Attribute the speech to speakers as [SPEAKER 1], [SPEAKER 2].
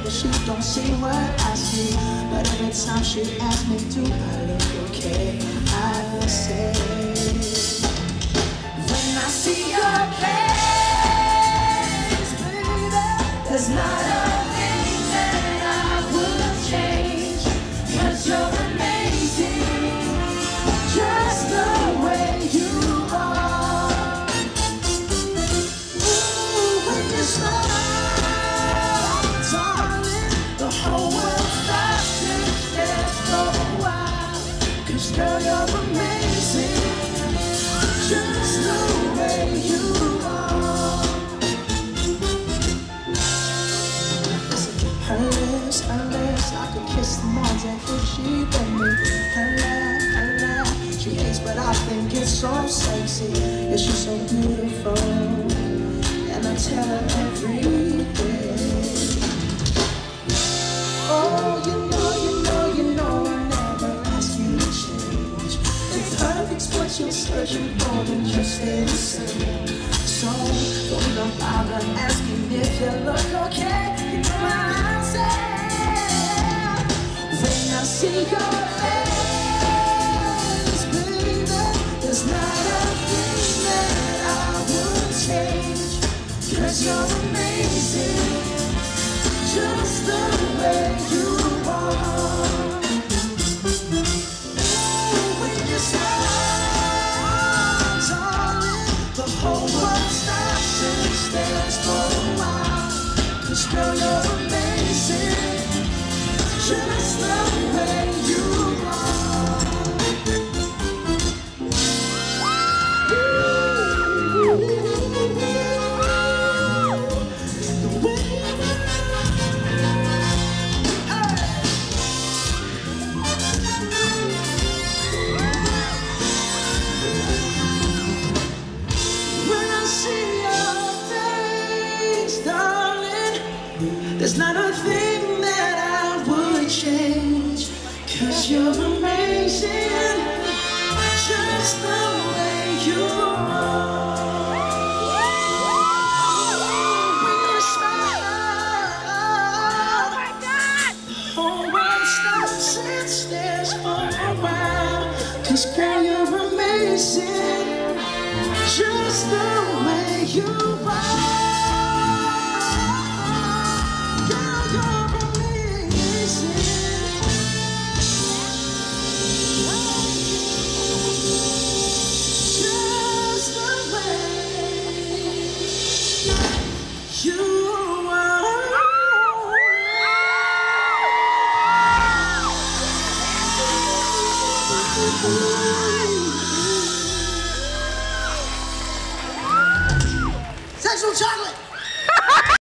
[SPEAKER 1] but she don't see what I see. But every time she asks me, do I look okay? I say, when I see your face, baby, there's not a thing that I would change. 'Cause you're amazing, just the way you are. Ooh, when you smile, darling, the whole world stops and stares for a while. 'Cause girl, you're amazing, just the way you are. Her lips, I could kiss them all day if she let me. Her laugh, she hates, but I think it's so sexy. Yeah, she's so beautiful, and I tell her every day. Oh, you know, I never ask you to change. If perfect's what you're searching for, then just stay the same. So don't even bother asking if you look okay. You know I say, when I see your face, baby, there's not a thing that I would change. 'Cause you're amazing, just the way you are. When you smile, darling, the whole world stops and stares for a while. 'Cause girl, you're amazing, just the way you are. When I see your face, darling, there's not a thing that I would change. 'Cause you're amazing, just the way you are. When you smile, oh my God, the whole world stops and stares for a while. 'Cause girl, you're amazing, just the way you are. Girl, you're amazing. Just the way you are. Sexual chocolate.